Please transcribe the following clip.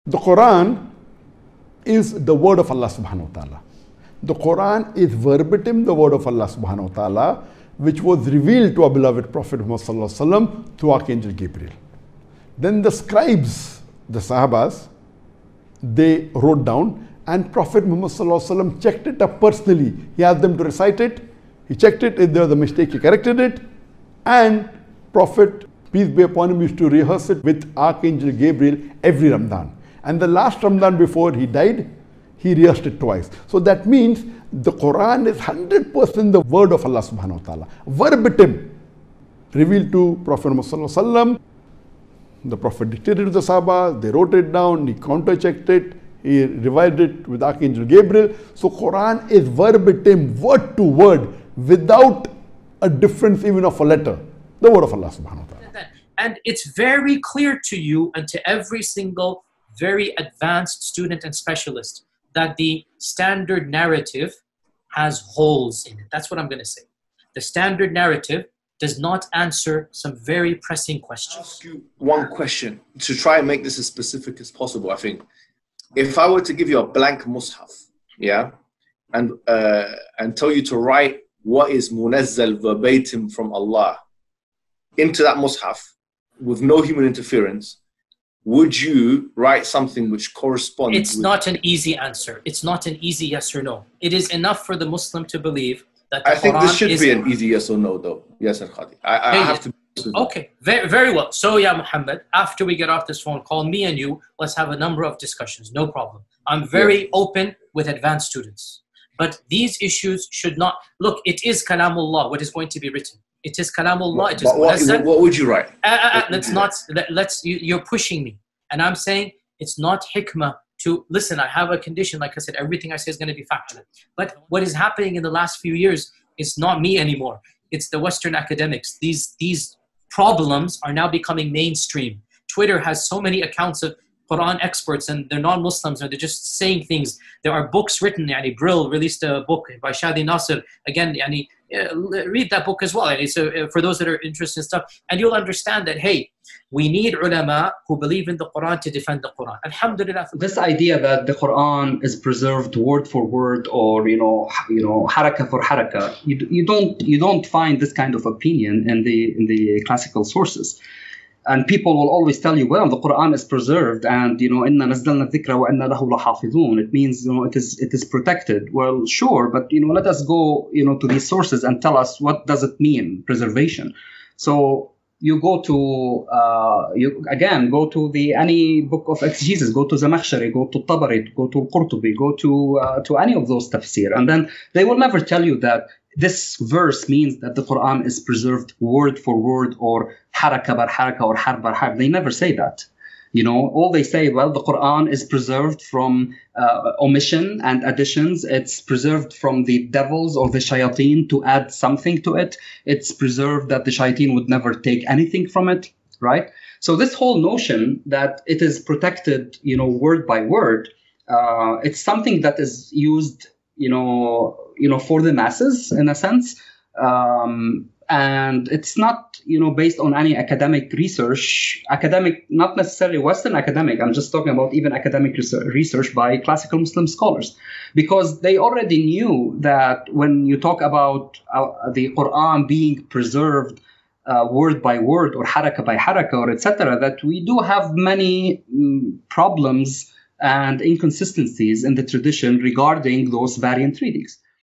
The Quran is the word of Allah subhanahu wa ta'ala. The Quran is verbatim the word of Allah subhanahu wa ta'ala, which was revealed to our beloved Prophet Muhammad sallallahu alaihi wasallam through Archangel Gabriel. Then the scribes, the Sahabas, they wrote down, and Prophet Muhammad sallallahu alaihi wasallam checked it up personally. He asked them to recite it. He checked it. If there was a mistake, he corrected it. And Prophet, peace be upon him, used to rehearse it with Archangel Gabriel every Ramadan. And the last Ramadan before he died, he rehearsed it twice. So that means the Quran is 100% the word of Allah subhanahu wa ta'ala. Verbatim, revealed to Prophet Muhammad sallallahu alaihi wasallam. The Prophet dictated to the Sahaba, they wrote it down, he counter-checked it, he revised it with Archangel Gabriel. So Quran is verbatim, word to word, without a difference even of a letter. The word of Allah subhanahu wa ta'ala. And it's very clear to you and to every single very advanced student and specialist that the standard narrative has holes in it. That's what I'm going to say. The standard narrative does not answer some very pressing questions. I'll ask you one question to try and make this as specific as possible. I think if I were to give you a blank mushaf, yeah, and tell you to write what is munazzal verbatim from Allah into that mushaf with no human interference, would you write something which corresponds? It's not an easy answer. It's not an easy yes or no. It is enough for the Muslim to believe that the I think Quran this should be an easy yes or no, though. Yes, Al-Khadi. I have to. Okay, very well. So, yeah, Muhammad, after we get off this phone call, me and you, let's have a number of discussions. No problem. I'm very open with advanced students. But these issues should not... Look, it is Kalamullah, what is going to be written. It is Kalamullah. It is what would you write? You're pushing me. And I'm saying it's not hikmah to... Listen, I have a condition. Like I said, everything I say is going to be factual. But what is happening in the last few years is not me anymore. It's the Western academics. These problems are now becoming mainstream. Twitter has so many accounts of Quran experts and they're non-Muslims and they're just saying things. There are books written. Brill released a book by Shady Nasser. Again, read that book as well. So for those that are interested in stuff, and you'll understand that, hey, we need ulama who believe in the Quran to defend the Quran. Alhamdulillah. This idea that the Quran is preserved word for word, or haraka for haraka, you don't find this kind of opinion in the classical sources. And people will always tell you, well, the Quran is preserved, and inna nazzalna dhikra wa inna lahu lahafidhun. It means it is protected. Well, sure, but let us go to these sources and tell us what does it mean, preservation. So you go to go to any book of exegesis, go to Zamakhshari, go to Tabari, go to Qurtubi, go to any of those tafsir, and then they will never tell you that this verse means that the Quran is preserved word for word, or haraka bar haraka, or harf bar harf. They never say that. All they say, well, the Quran is preserved from omission and additions. It's preserved from the devils or the shayateen to add something to it. It's preserved that the shayateen would never take anything from it, right? So this whole notion that it is protected, word by word, it's something that is used, for the masses in a sense. And it's not, based on any academic research, not necessarily Western academic. I'm just talking about even academic research by classical Muslim scholars, because they already knew that when you talk about the Quran being preserved word by word, or haraka by haraka, or etc., that we do have many problems and inconsistencies in the tradition regarding those variant readings.